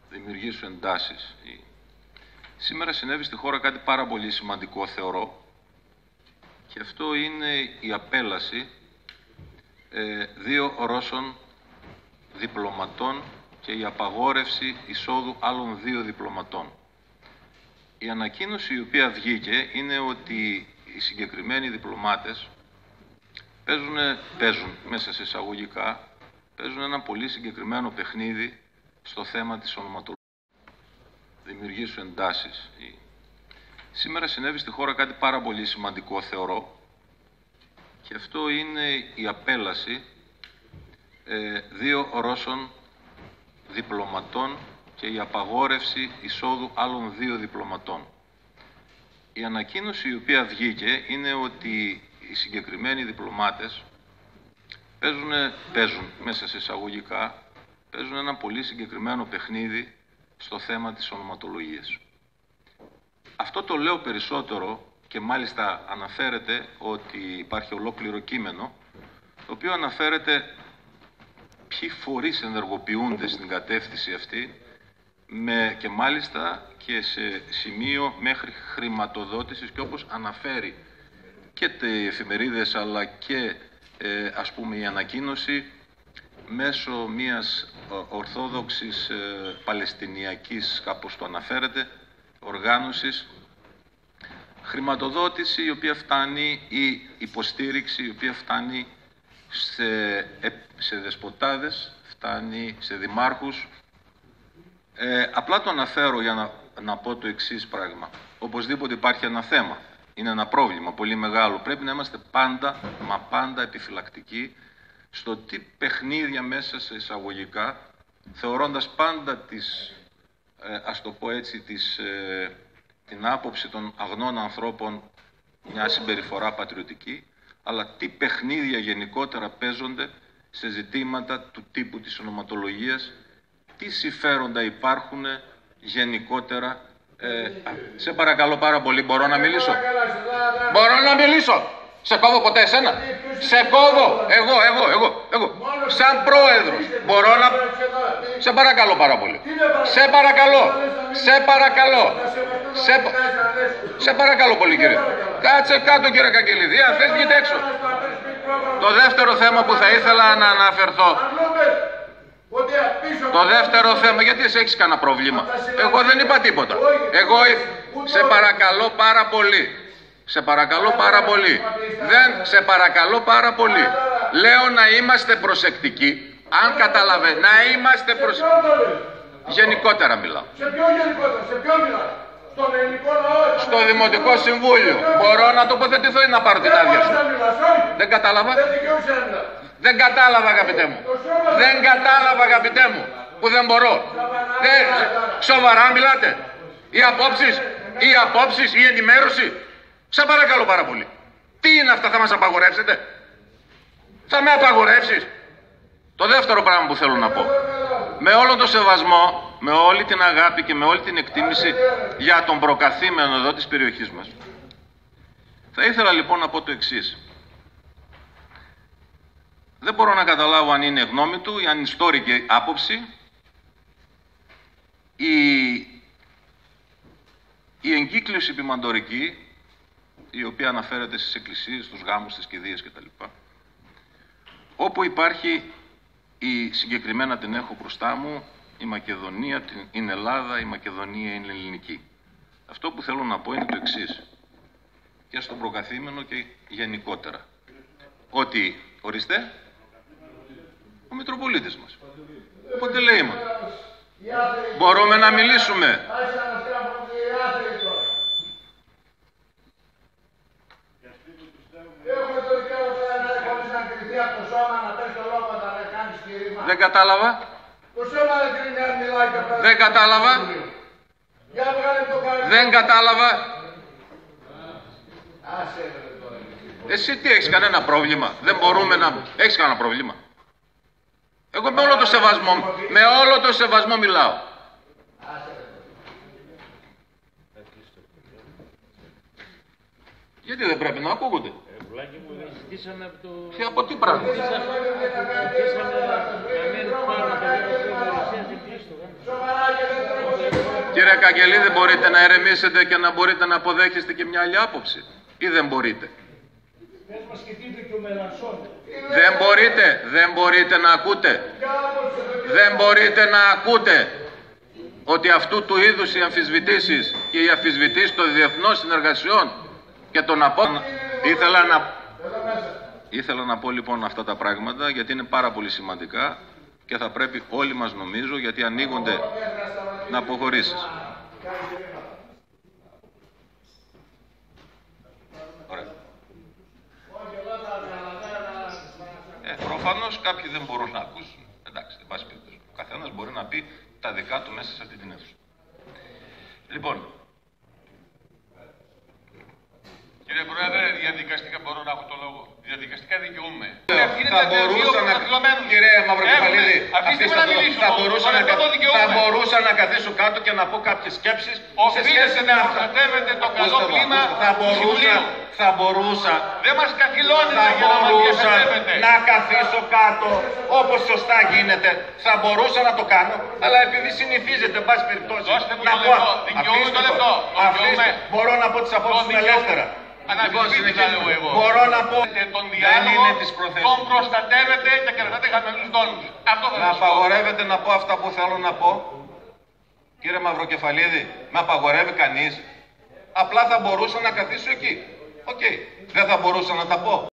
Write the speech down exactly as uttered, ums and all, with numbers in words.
δημιουργήσουν εντάσεις. Σήμερα συνέβη στη χώρα κάτι πάρα πολύ σημαντικό, θεωρώ, και αυτό είναι η απέλαση ε, δύο Ρώσων διπλωματών και η απαγόρευση εισόδου άλλων δύο διπλωματών. Η ανακοίνωση η οποία βγήκε είναι ότι οι συγκεκριμένοι διπλωμάτες παίζουν, παίζουν μέσα σε εισαγωγικά, παίζουν ένα πολύ συγκεκριμένο παιχνίδι στο θέμα της ονοματολογίας. Δημιουργήσουν εντάσεις. Σήμερα συνέβη στη χώρα κάτι πάρα πολύ σημαντικό, θεωρώ, και αυτό είναι η απέλαση ε, δύο Ρώσων διπλωματών και η απαγόρευση εισόδου άλλων δύο διπλωματών. Η ανακοίνωση η οποία βγήκε είναι ότι οι συγκεκριμένοι διπλωμάτες παίζουν, παίζουν μέσα σε εισαγωγικά, παίζουν ένα πολύ συγκεκριμένο παιχνίδι στο θέμα της ονοματολογίας. Αυτό το λέω περισσότερο και μάλιστα αναφέρεται ότι υπάρχει ολόκληρο κείμενο, το οποίο αναφέρεται ποιοι φορείς ενεργοποιούνται στην κατεύθυνση αυτή, με, και μάλιστα και σε σημείο μέχρι χρηματοδότησης, και όπως αναφέρει και οι εφημερίδες αλλά και ε, ας πούμε η ανακοίνωση, μέσω μιας ορθόδοξης ε, παλαιστινιακής, κάπως το αναφέρεται, οργάνωσης, χρηματοδότηση η οποία φτάνει, ή υποστήριξη η οποία φτάνει σε, σε δεσποτάδες, φτάνει σε δημάρχους. Ε, απλά το αναφέρω για να, να πω το εξής πράγμα. Οπωσδήποτε υπάρχει ένα θέμα, είναι ένα πρόβλημα πολύ μεγάλο. Πρέπει να είμαστε πάντα, μα πάντα επιφυλακτικοί στο τι παιχνίδια μέσα σε εισαγωγικά, θεωρώντας πάντα τις, ε, ας το πω έτσι, τις, ε, την άποψη των αγνών ανθρώπων μια συμπεριφορά πατριωτική, αλλά τι παιχνίδια γενικότερα παίζονται σε ζητήματα του τύπου της ονοματολογίας, τι συμφέροντα υπάρχουν γενικότερα. Ε, σε παρακαλώ πάρα πολύ, μπορώ να μιλήσω? Μπορώ να μιλήσω? Σε κόβω ποτέ εσένα? Σε κόβω, εγώ, εγώ, εγώ, εγώ, σαν πρόεδρος, μπορώ να... Σε παρακαλώ πάρα πολύ. Σε παρακαλώ, σε παρακαλώ, σε, σε παρακαλώ πολύ κύριε. Κάτσε κάτω κύριε Καγγελίδη, αν θες βγείτε έξω. Το δεύτερο θέμα που θα ήθελα να αναφερθώ, το δεύτερο θέμα, γιατί εσύ έχεις κανένα πρόβλημα? Εγώ δεν είπα τίποτα. Εγώ σε παρακαλώ πάρα πολύ. Σε παρακαλώ πάρα πολύ. Δεν, σε παρακαλώ πάρα πολύ. Λέω να είμαστε προσεκτικοί. Αν καταλαβαίνετε, να είμαστε προσεκτικοί. Γενικότερα μιλάω. Σε ποιο γενικότερα, σε ποιο μιλάω? Στον ελληνικό λαό. Στο Δημοτικό Συμβούλιο. Μπορώ να τοποθετηθώ ή να πάρω την άδεια σου? Δεν κατάλαβα. Δεν κατάλαβα αγαπητέ μου. Δεν κατάλαβα αγαπητέ μου. Που δεν μπορώ. Δεν... Σοβαρά μιλάτε? Οι απόψεις, οι απόψεις, η ενημέρωση. Σε παρακαλώ πάρα πολύ. Τι είναι αυτά, θα μας απαγορεύσετε? Θα με απαγορεύσεις? Το δεύτερο πράγμα που θέλω να πω. Με όλο το σεβασμό, με όλη την αγάπη και με όλη την εκτίμηση για τον προκαθήμενο εδώ της περιοχής μας, θα ήθελα λοιπόν να πω το εξής. Δεν μπορώ να καταλάβω αν είναι γνώμη του ή αν είναι στόρικη άποψη η, η εγκύκλωση ποιμαντορική, η οποία αναφέρεται στις εκκλησίες, στους γάμους, στις κηδείες κτλ. Όπου υπάρχει, η συγκεκριμένα την έχω μπροστά μου, η Μακεδονία είναι Ελλάδα, η Μακεδονία είναι ελληνική. Αυτό που θέλω να πω είναι το εξής, και στον προκαθήμενο και γενικότερα. Ότι, ορίστε, ο Μητροπολίτης μας, ο Παντελεήμων. Μπορούμε να μιλήσουμε? Δεν κατάλαβα. Δεν κατάλαβα. Δεν κατάλαβα. Εσύ τι έχεις, κανένα πρόβλημα? Δεν μπορούμε να... Έχεις κανένα πρόβλημα? Εγώ με όλο το σεβασμό, με όλο το σεβασμό μιλάω. Γιατί δεν πρέπει να ακούγονται? Πουλάκι μου, ζητήσαμε από το... Και από τι πράγμα? Ζητήσαμε να μην πάρουν το λίγο της Ευρωζίας, δεν κλείσει το γάμο. Κύριε Καγγελίδη, μπορείτε να ερεμήσετε και να μπορείτε να αποδέχεστε και μια άλλη άποψη, ή δεν μπορείτε? Δεν μπορείτε, δεν μπορείτε να ακούτε. Δεν μπορείτε να ακούτε ότι αυτού του είδους οι αμφισβητήσεις και οι αμφισβητήσεις των διεθνών συνεργασιών και των απόψεων. Ήθελα να... Ήθελα να πω λοιπόν αυτά τα πράγματα γιατί είναι πάρα πολύ σημαντικά και θα πρέπει όλοι μας, νομίζω, γιατί ανοίγονται να αποχωρήσεις. Ωραία. Ε, προφανώς κάποιοι δεν μπορούν να ακούσουν. Εντάξει, δεν πάση περιπτώσει. Ο καθένας μπορεί να πει τα δικά του μέσα σε αυτή την αίθουσα. Λοιπόν. Κύριε Πρόεδρε, διαδικαστικά μπορώ να έχω το λόγο. Διαδικαστικά δικαιούμαι. Θα μπορούσα να... Κύριε Μαυροκεφαλίδη, θα μπορούσα να, θα μπορούσα να καθίσω κάτω και να πω κάποιες σκέψεις σε σχέση με αυτά. Προστατεύετε το καλό κλίμα θα μπορούσα, θα μπορούσα, δεν μας καθυλώνετε για να μας διαθέτετε. Να καθίσω κάτω όπως σωστά γίνεται. Θα μπορούσα να το κάνω, αλλά επειδή συνηθίζεται, εν πάση περιπτώσει, να πω. Δικαιούμαι το λεπτό. Μπορώ να πω τις απόψεις μου ελεύθερα. Λοιπόν, συνεχίζουμε εγώ. Μπορώ να πω τον διάλογο, τον προστατεύετε και κρατάτε χαμηλούς τόνους. Αυτό θα να απαγορεύετε να πω αυτά που θέλω να πω. Κύριε Μαυροκεφαλίδη, με απαγορεύει κανείς? Απλά θα μπορούσα να καθίσω εκεί. Οκ. Okay. Δεν θα μπορούσα να τα πω.